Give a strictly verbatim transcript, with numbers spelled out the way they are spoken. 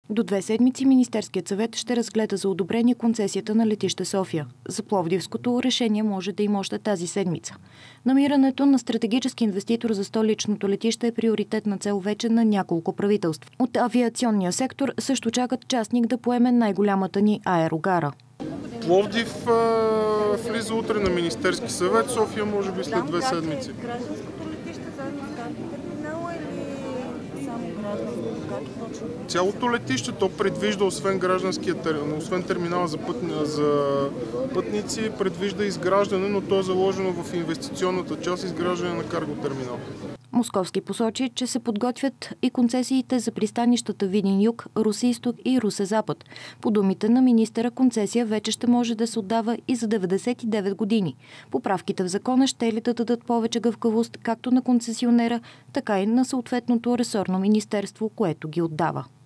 До две седмици Министерският съвет ще разгледа за одобрение концесията на летище София. За Пловдивското решение може да има още тази седмица. Намирането на стратегически инвеститор за столичното летище е приоритетна цел вече на няколко правителства. От авиационния сектор също чакат частник да поеме най-голямата ни аерогара. Пловдив а, влиза утре на Министерски съвет, София може би след две седмици. Цялото летище то предвижда, освен гражданския освен терминала за, пътни, за пътници, предвижда изграждане, но то е заложено в инвестиционната част, изграждане на карго терминал. Московски посочи, че се подготвят и концесиите за пристанищата Видин-Юг, Русе-Изток и Русе-Запад. По думите на министъра, концесия вече ще може да се отдава и за деветдесет и девет години. Поправките в закона ще ли да дадат повече гъвкавост както на концесионера, така и на съответното ресорно министерство, което ги отдава.